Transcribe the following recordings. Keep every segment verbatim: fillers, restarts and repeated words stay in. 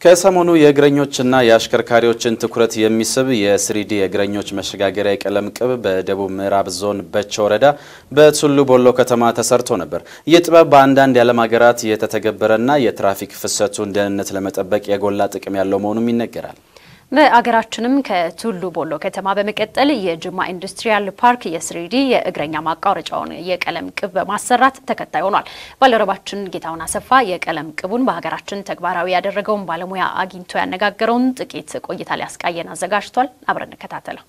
ከሰሞኑ የእግረኞችና የአሽከርካሪዎችን ትኩረት የሚስብ የስሪዲ የእግረኞች መሸጋገሪያ የቀለም ቅብ በደቡብ ምዕራብ ዞን በቾ ወረዳ በቱሉ ቦሎ ከተማ ተሰርቶ ነበር። የጥበብ በአንዳንድ የዓለም ሀገራት የተተገበረና የትራፊክ ፍሰቱን ደህንነት ለመጠበቅ የጎላ ጥቅም ያለው መሆኑም ይነገራል። በአገራችንም ከቱሉ ቦሎ ከተማ በመቀጠል የጅማ ኢንዱስትሪያል ፓርክ የስሪዲ የእግረኛ ማቋረጫውን የቀለም ቅብ በማሰራት ተከታይ ሆኗል። ባልደረባችን ጌታውን አሰፋ የቀለም ቅቡን በሀገራችን ተግባራዊ ያደረገውን ባለሙያ አግኝቶ ያነጋገረውን ጥቂት ቆይታ ሊያስቃየን አዘጋጅቷል። አብረን እንከታተለው።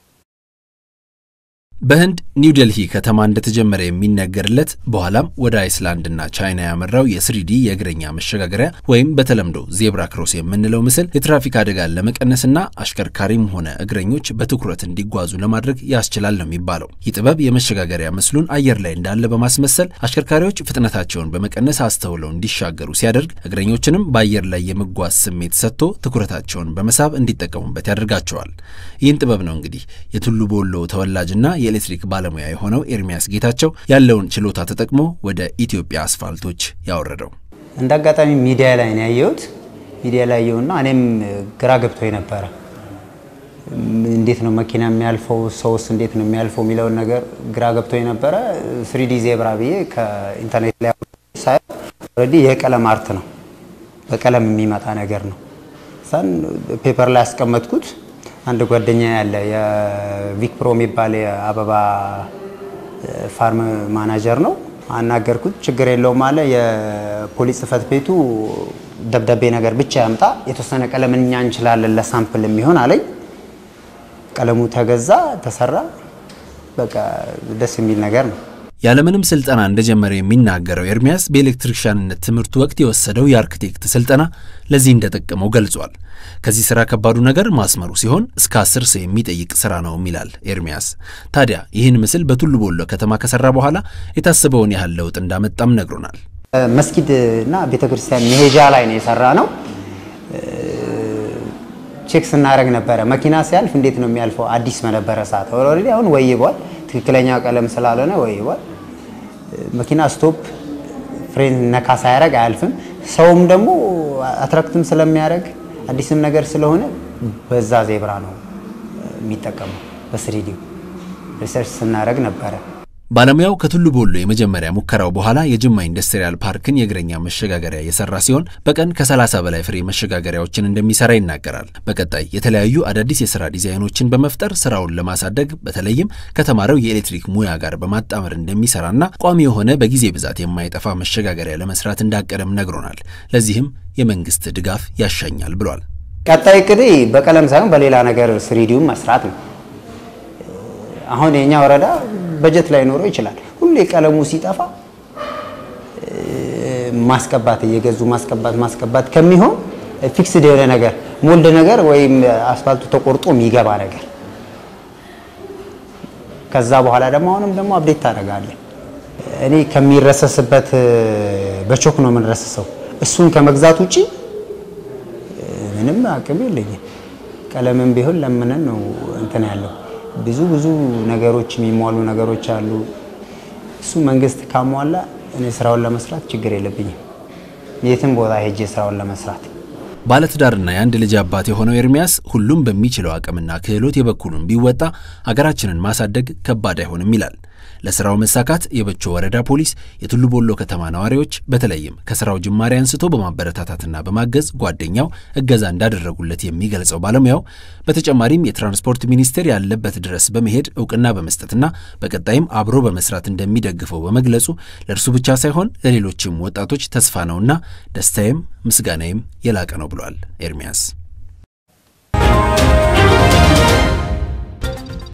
በህንድ ኒው ዴልሂ ከተማ እንደተጀመረ የሚነገርለት በኋላም ወደ አይስላንድና ቻይና ያመራው የስሪዲ የእግረኛ መሸጋገሪያ ወይም በተለምዶ ዜብራ ክሮስ የምንለው ምስል የትራፊክ አደጋን ለመቀነስና አሽከርካሪም ሆነ እግረኞች በትኩረት እንዲጓዙ ለማድረግ ያስችላል ነው የሚባለው። የጥበብ የመሸጋገሪያ ምስሉን አየር ላይ እንዳለ በማስመሰል አሽከርካሪዎች ፍጥነታቸውን በመቀነስ አስተውለው እንዲሻገሩ ሲያደርግ እግረኞችንም በአየር ላይ የመጓዝ ስሜት ሰጥቶ ትኩረታቸውን በመሳብ እንዲጠቀሙበት ያደርጋቸዋል። ይህን ጥበብ ነው እንግዲህ የቱሉ ቦሎ ተወላጅና ኤሌክትሪክ ባለሙያ የሆነው ኤርሚያስ ጌታቸው ያለውን ችሎታ ተጠቅሞ ወደ ኢትዮጵያ አስፋልቶች ያወረደው። እንደአጋጣሚ ሚዲያ ላይ ነው ያየሁት። ሚዲያ ላይ ያየውና እኔም ግራ ገብቶኝ ነበር። እንዴት ነው መኪና የሚያልፈው ሰውስ እንዴት ነው የሚያልፈው የሚለው ነገር ግራ ገብቶኝ ነበር። ስሪዲ ዜብራ ብዬ ከኢንተርኔት ላይ ሳይ ኦሬዲ የቀለም አርት ነው፣ በቀለም የሚመጣ ነገር ነው። ሰን ፔፐር ላይ አስቀመጥኩት። አንድ ጓደኛ ያለ የቪክ ፕሮ የሚባል የአበባ ፋርም ማናጀር ነው። አናገርኩት። ችግር የለውም አለ። የፖሊስ ጽፈት ቤቱ ደብዳቤ ነገር ብቻ ያምጣ፣ የተወሰነ ቀለም እኛ እንችላለን ለሳምፕል የሚሆን አለኝ። ቀለሙ ተገዛ፣ ተሰራ። በቃ ደስ የሚል ነገር ነው። ያለምንም ስልጠና እንደጀመረ የሚናገረው ኤርሚያስ በኤሌክትሪሻንነት ትምህርቱ ወቅት የወሰደው የአርክቴክት ስልጠና ለዚህ እንደተጠቀመው ገልጿል። ከዚህ ስራ ከባዱ ነገር ማስመሩ ሲሆን እስከ አስር ሰው የሚጠይቅ ስራ ነው ይላል ኤርሚያስ። ታዲያ ይህን ምስል በቱሉ ቦሎ ከተማ ከሰራ በኋላ የታሰበውን ያህል ለውጥ እንዳመጣም ነግሮናል። መስጊድና ቤተክርስቲያን መሄጃ ላይ ነው የሰራ ነው። ቼክ ስናደርግ ነበረ መኪና ሲያልፍ እንዴት ነው የሚያልፈው። አዲስ መነበረ ሰዓት ኦሬዲ አሁን ወይቧል። ትክክለኛ ቀለም ስላልሆነ ወይቧል። መኪና ስቶፕ ፍሬን ነካ ሳያደርግ አያልፍም። ሰውም ደግሞ አትራክትም ስለሚያደርግ አዲስም ነገር ስለሆነ በዛ ዜብራ ነው የሚጠቀመው። በስሪዲ ሪሰርች ስናደርግ ነበረ። ባለሙያው ከቱሉ ቦሎ የመጀመሪያ ሙከራው በኋላ የጅማ ኢንዱስትሪያል ፓርክን የእግረኛ መሸጋገሪያ የሰራ ሲሆን በቀን ከሰላሳ በላይ ፍሬ መሸጋገሪያዎችን እንደሚሰራ ይናገራል። በቀጣይ የተለያዩ አዳዲስ የሥራ ዲዛይኖችን በመፍጠር ስራውን ለማሳደግ በተለይም ከተማረው የኤሌክትሪክ ሙያ ጋር በማጣመር እንደሚሰራና ቋሚ የሆነ በጊዜ ብዛት የማይጠፋ መሸጋገሪያ ለመስራት እንዳቀደም ነግሮናል። ለዚህም የመንግስት ድጋፍ ያሻኛል ብሏል። ቀጣይ ቅዲ በቀለም ሳይሆን በሌላ ነገር ስሪዲውን መስራት ነው። አሁን የኛ ወረዳ በጀት ላይ ኖሮ ይችላል። ሁሌ ቀለሙ ሲጠፋ ማስቀባት እየገዙ ማስቀባት ማስቀባት ከሚሆን ፊክስድ የሆነ ነገር ሞልድ ነገር ወይም አስፋልቱ ተቆርጦ የሚገባ ነገር ከዛ በኋላ ደግሞ አሁንም ደግሞ አፕዴት ታደርጋለህ። እኔ ከሚረሰስበት በቾክ ነው የምንረሰሰው። እሱን ከመግዛት ውጪ ምንም አቅም የለኝም። ቀለምም ቢሆን ለምነን ነው እንትን ያለው። ብዙ ብዙ ነገሮች የሚሟሉ ነገሮች አሉ። እሱ መንግስት ካሟላ እኔ ስራውን ለመስራት ችግር የለብኝም። የትም ቦታ ሄጄ ስራውን ለመስራት ባለትዳርና የአንድ ልጅ አባት የሆነው ኤርሚያስ ሁሉም በሚችለው አቅምና ክህሎት የበኩሉን ቢወጣ አገራችንን ማሳደግ ከባድ አይሆንም ይላል። ለስራው መሳካት የበቾ ወረዳ ፖሊስ፣ የቱሉ ቦሎ ከተማ ነዋሪዎች በተለይም ከስራው ጅማሬ አንስቶ በማበረታታትና በማገዝ ጓደኛው እገዛ እንዳደረጉለት የሚገልጸው ባለሙያው በተጨማሪም የትራንስፖርት ሚኒስቴር ያለበት ድረስ በመሄድ እውቅና በመስጠትና በቀጣይም አብሮ በመስራት እንደሚደግፈው በመግለጹ ለእርሱ ብቻ ሳይሆን ለሌሎችም ወጣቶች ተስፋ ነውና ደስታዬም ምስጋናዬም የላቀ ነው ብሏል ኤርሚያስ።